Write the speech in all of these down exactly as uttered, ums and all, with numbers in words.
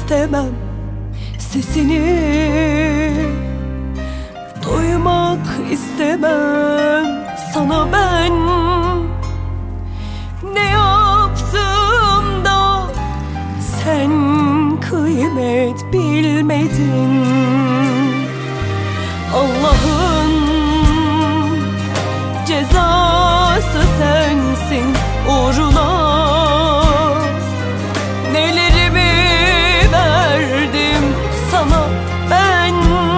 istemem sesini, duymak istemem sana ben. Ne yaptım da sen kıymet bilmedin? Allah'ın cezası sensin uğruna. Nelerimi verdim sana ben.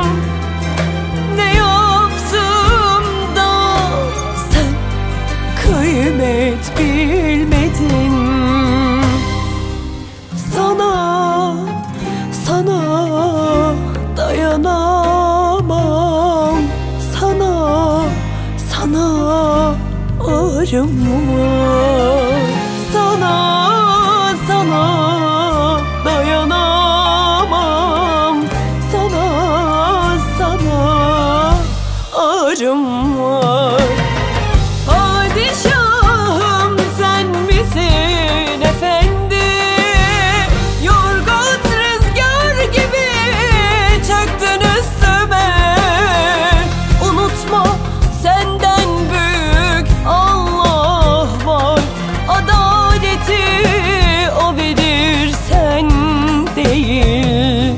Ne yaptım da sen kıymet bilmedin? Sana, sana dayanamam. Sana, sana acımam. Sana, sana dayanamam. Sana, sana acım var. Padişahım sen misin efendi? Yorgun rüzgar gibi çaktın üstüme. Unutma senden büyük Allah var. Adaleti o bilir, sen değil.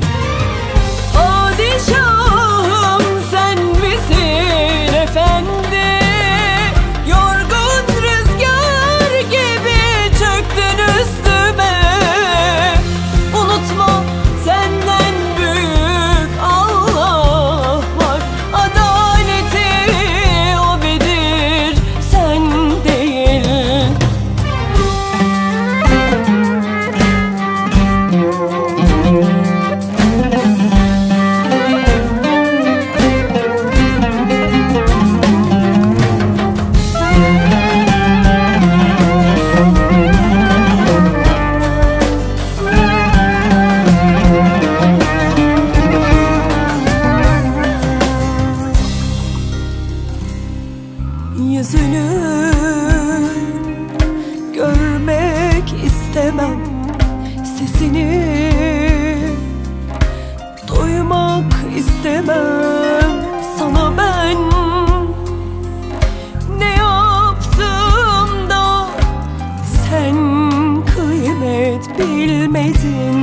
Padişahım sen misin efendi? Yorgun rüzgar gibi çöktün üstüme. Unutma senden büyük Allah var. Adaleti o bilir, sen değil. Yüzünü görmek istemem, sesini duymak istemem sana ben. Ne yaptım da sen kıymet bilmedin?